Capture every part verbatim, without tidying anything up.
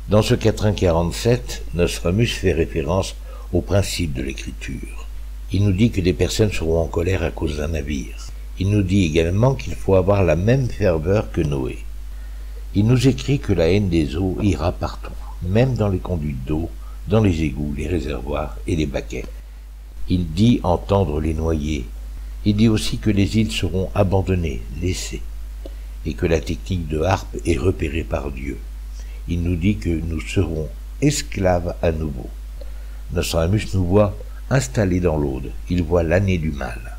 Dans ce quatrain quarante-sept, Nostradamus fait référence au principe de l'écriture. Il nous dit que des personnes seront en colère à cause d'un navire. Il nous dit également qu'il faut avoir la même ferveur que Noé. Il nous écrit que la haine des eaux ira partout, même dans les conduites d'eau, dans les égouts, les réservoirs et les baquets. Il dit entendre les noyés. Il dit aussi que les îles seront abandonnées, laissées, et que la technique de harpe est repérée par Dieu. Il nous dit que nous serons esclaves à nouveau. Nostradamus nous voit installés dans l'Aude. Il voit l'année du mal.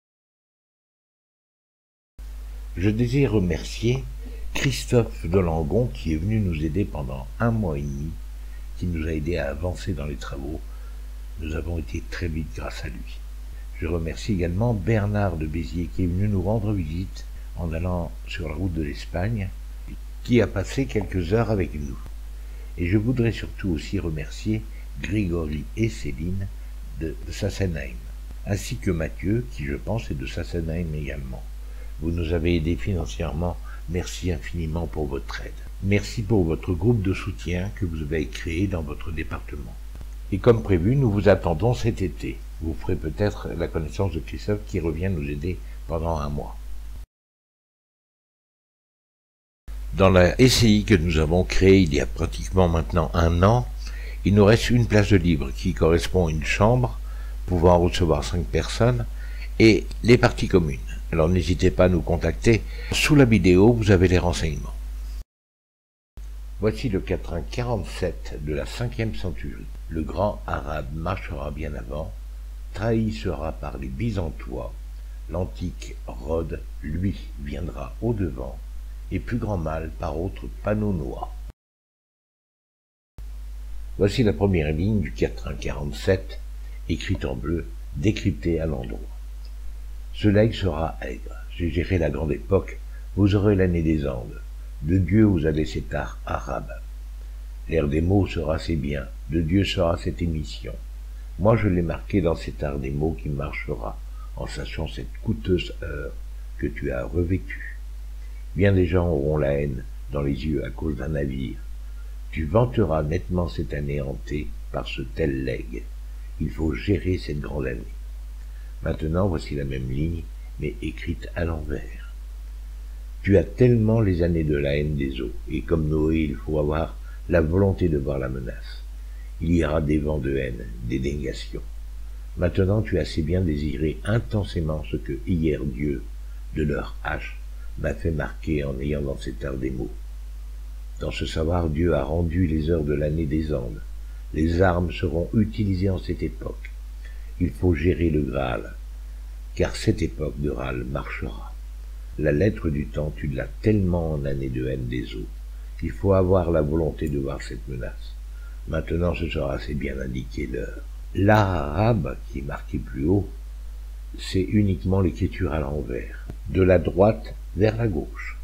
Je désire remercier Christophe Delangon qui est venu nous aider pendant un mois et demi, qui nous a aidé à avancer dans les travaux. Nous avons été très vite grâce à lui. Je remercie également Bernard de Béziers qui est venu nous rendre visite en allant sur la route de l'Espagne, qui a passé quelques heures avec nous. Et je voudrais surtout aussi remercier Grégory et Céline de Sassenheim, ainsi que Mathieu, qui je pense est de Sassenheim également. Vous nous avez aidés financièrement, merci infiniment pour votre aide. Merci pour votre groupe de soutien que vous avez créé dans votre département. Et comme prévu, nous vous attendons cet été. Vous ferez peut-être la connaissance de Christophe qui revient nous aider pendant un mois. Dans la S C I que nous avons créée il y a pratiquement maintenant un an, il nous reste une place de libre qui correspond à une chambre pouvant recevoir cinq personnes et les parties communes. Alors n'hésitez pas à nous contacter. Sous la vidéo, vous avez les renseignements. Voici le quatrain quarante-sept de la cinquième centurie. Le grand arabe marchera bien avant, trahi sera par les Byzantois, l'antique Rhodes, lui, viendra au-devant, et plus grand mal par autres Pannonois. Voici la première ligne du quatrain quarante-sept, écrite en bleu, décryptée à l'endroit. Ce legs sera aigre, j'ai géré la grande époque, vous aurez l'année des Andes, de Dieu vous avez cet art arabe. L'air des mots sera ses biens, de Dieu sera cette émission. Moi je l'ai marqué dans cet art des mots qui marchera, en sachant cette coûteuse heure que tu as revécue. Bien des gens auront la haine dans les yeux à cause d'un navire. Tu vanteras nettement cette année hantée par ce tel legs. Il faut gérer cette grande année. Maintenant, voici la même ligne, mais écrite à l'envers. Tu as tellement les années de la haine des eaux, et comme Noé, il faut avoir la volonté de voir la menace. Il y aura des vents de haine, des négations. Maintenant, tu as assez bien désiré intensément ce que hier Dieu, de leur hache, m'a fait marquer en ayant dans cet art des mots. Dans ce savoir, Dieu a rendu les heures de l'année des Andes. Les armes seront utilisées en cette époque. Il faut gérer le Graal, car cette époque de râle marchera. La lettre du temps, tu l'as tellement en année de haine des eaux. Il faut avoir la volonté de voir cette menace. Maintenant, ce sera assez bien indiqué l'heure. L'art arabe, qui est marqué plus haut, c'est uniquement l'écriture à l'envers, de la droite vers la gauche.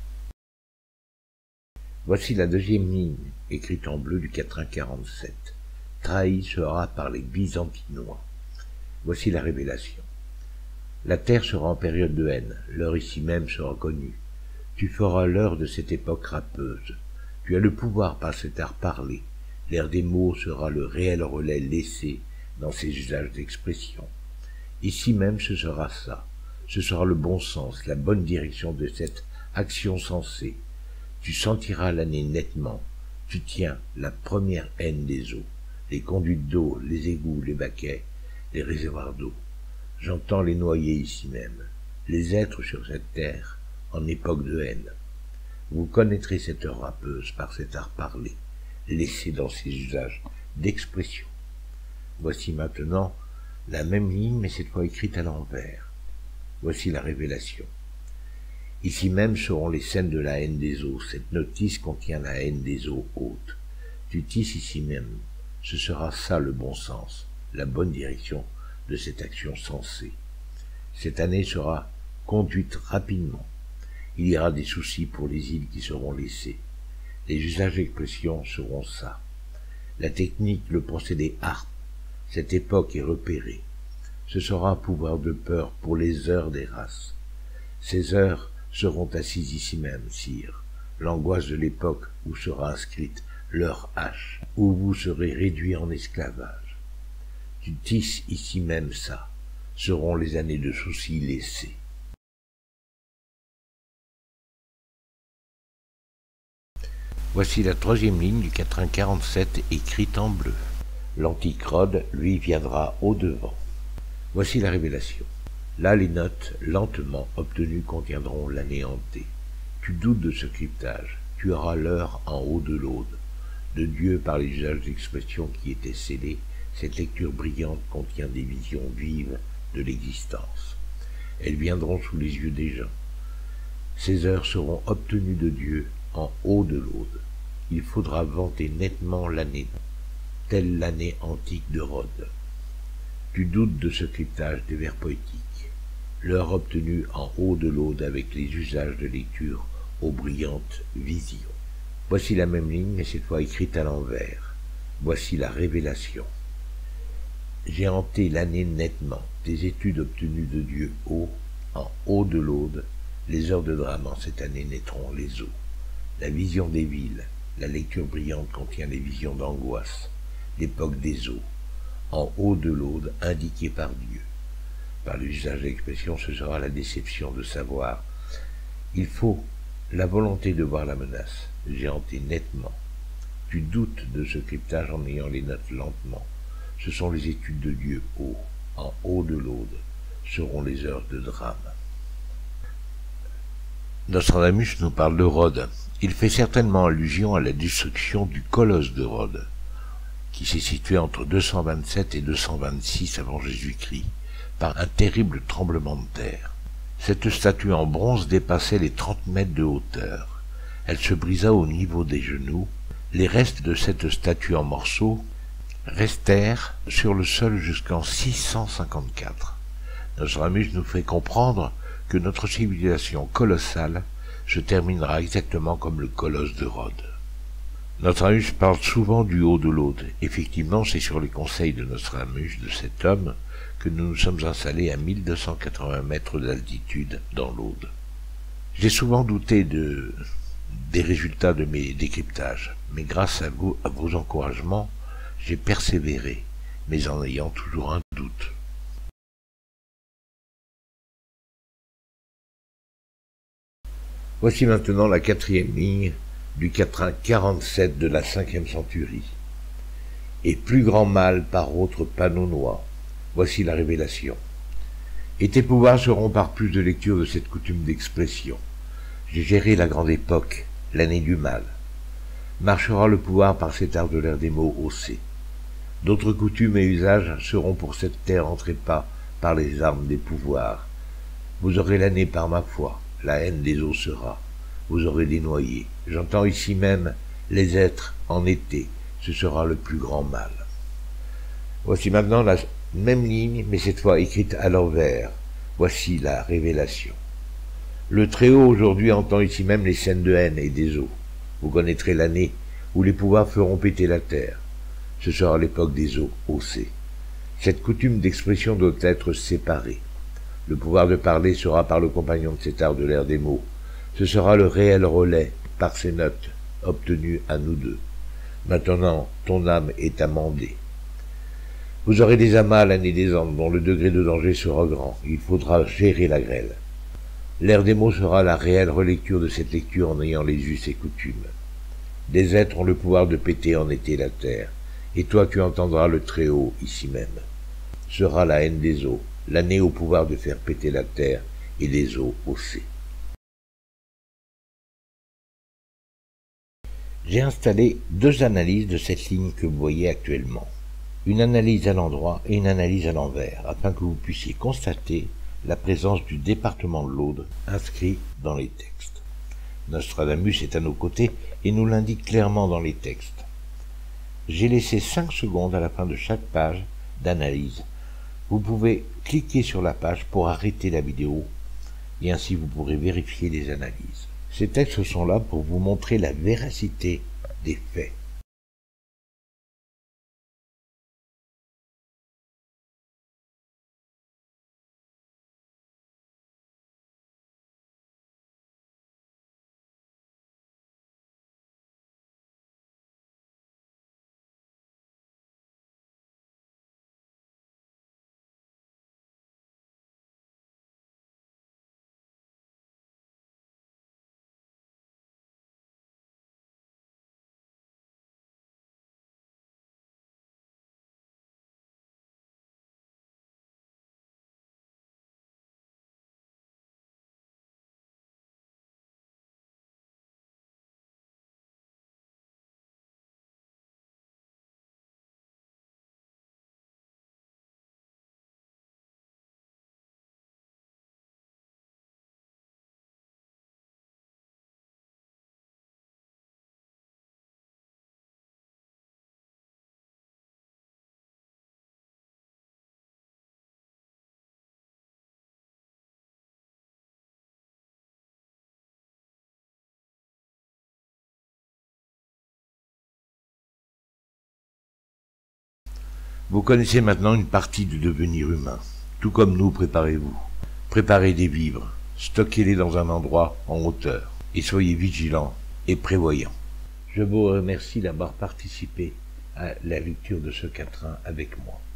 Voici la deuxième ligne, écrite en bleu du quatrain quarante-sept. Trahi sera par les Byzantinois. Voici la révélation. La terre sera en période de haine, l'heure ici même sera connue. Tu feras l'heure de cette époque râpeuse. Tu as le pouvoir par cet art parlé. L'air des mots sera le réel relais laissé dans ses usages d'expression. Ici même ce sera ça. Ce sera le bon sens, la bonne direction de cette action sensée. Tu sentiras l'année nettement. Tu tiens la première haine des eaux, les conduites d'eau, les égouts, les baquets, les réservoirs d'eau. J'entends les noyés ici même, les êtres sur cette terre en époque de haine. Vous connaîtrez cette heure râpeuse par cet art parlé, laissé dans ses usages d'expression. Voici maintenant la même ligne, mais cette fois écrite à l'envers. Voici la révélation. Ici même seront les scènes de la haine des eaux. Cette notice contient la haine des eaux hautes. Tu tisses ici même. Ce sera ça le bon sens, la bonne direction de cette action sensée. Cette année sera conduite rapidement. Il y aura des soucis pour les îles qui seront laissées. Les usages d'expression seront ça. La technique, le procédé harpe. Cette époque est repérée. Ce sera un pouvoir de peur pour les heures des races. Ces heures seront assises ici même, sire, l'angoisse de l'époque où sera inscrite leur hache, ou vous serez réduits en esclavage. Tu tisses ici même ça, seront les années de soucis laissés. Voici la troisième ligne du quatrain quarante-sept écrite en bleu. L'antique Rhodes, lui, viendra au-devant. Voici la révélation. Là, les notes, lentement obtenues, contiendront l'anéanté. Tu doutes de ce cryptage, tu auras l'heure en haut de l'aude. De Dieu, par les usages d'expression qui étaient scellés, cette lecture brillante contient des visions vives de l'existence. Elles viendront sous les yeux des gens. Ces heures seront obtenues de Dieu en haut de l'aude. Il faudra vanter nettement l'année, telle l'année antique de Rhodes. Tu doutes de ce cryptage des vers poétiques, l'heure obtenue en haut de l'aude avec les usages de lecture aux brillantes visions. Voici la même ligne, mais cette fois écrite à l'envers. Voici la révélation. J'ai hanté l'année nettement, tes études obtenues de Dieu haut, en haut de l'aude, les heures de drame en cette année naîtront les eaux. La vision des villes, la lecture brillante contient les visions d'angoisse, l'époque des eaux, en haut de l'aude indiquée par Dieu. Par l'usage d'expression, ce sera la déception de savoir. Il faut la volonté de voir la menace. J'ai hanté nettement. Tu doutes de ce cryptage en ayant les notes lentement. Ce sont les études de Dieu haut, en haut de l'aude, seront les heures de drame. Nostradamus nous parle de Rhodes. Il fait certainement allusion à la destruction du colosse de Rhodes, qui s'est situé entre deux cent vingt-sept et deux cent vingt-six avant Jésus-Christ, par un terrible tremblement de terre. Cette statue en bronze dépassait les trente mètres de hauteur. Elle se brisa au niveau des genoux. Les restes de cette statue en morceaux restèrent sur le sol jusqu'en six cent cinquante-quatre. Nostradamus nous fait comprendre que notre civilisation colossale se terminera exactement comme le colosse de Rhodes. Nostradamus parle souvent du haut de l'aude. Effectivement, c'est sur les conseils de Nostradamus, de cet homme, que nous nous sommes installés à mille deux cent quatre-vingts mètres d'altitude dans l'Aude. J'ai souvent douté de, des résultats de mes décryptages, mais grâce à vous, à vos encouragements, j'ai persévéré, mais en ayant toujours un doute. Voici maintenant la quatrième ligne du quatrain quarante-sept de la cinquième centurie. Et plus grand mal par autre panneau noir. Voici la révélation. Et tes pouvoirs seront par plus de lecture de cette coutume d'expression. J'ai géré la grande époque, l'année du mal. Marchera le pouvoir par cet art de l'air des mots haussés. D'autres coutumes et usages seront pour cette terre en trépas par les armes des pouvoirs. Vous aurez l'année par ma foi, la haine des eaux sera. Vous aurez des noyés. J'entends ici même les êtres en été, ce sera le plus grand mal. Voici maintenant la même ligne, mais cette fois écrite à l'envers. Voici la révélation. Le Très-Haut aujourd'hui entend ici même les scènes de haine et des eaux. Vous connaîtrez l'année où les pouvoirs feront péter la terre. Ce sera l'époque des eaux haussées. Cette coutume d'expression doit être séparée. Le pouvoir de parler sera par le compagnon de cet art de l'air des mots. Ce sera le réel relais par ces notes obtenues à nous deux. Maintenant, ton âme est amendée. Vous aurez des amas à l'année des Andes, dont le degré de danger sera grand. Il faudra gérer la grêle. L'air des mots sera la réelle relecture de cette lecture en ayant les us et coutumes. Des êtres ont le pouvoir de péter en été la terre, et toi tu entendras le Très-Haut ici même. Sera la haine des eaux, l'année au pouvoir de faire péter la terre et les eaux haussées. J'ai installé deux analyses de cette ligne que vous voyez actuellement. Une analyse à l'endroit et une analyse à l'envers, afin que vous puissiez constater la présence du département de l'Aude inscrit dans les textes. Nostradamus est à nos côtés et nous l'indique clairement dans les textes. J'ai laissé cinq secondes à la fin de chaque page d'analyse. Vous pouvez cliquer sur la page pour arrêter la vidéo et ainsi vous pourrez vérifier les analyses. Ces textes sont là pour vous montrer la véracité des faits. Vous connaissez maintenant une partie du devenir humain. Tout comme nous, préparez-vous. Préparez des vivres, stockez-les dans un endroit en hauteur, et soyez vigilants et prévoyants. Je vous remercie d'avoir participé à la lecture de ce quatrain avec moi.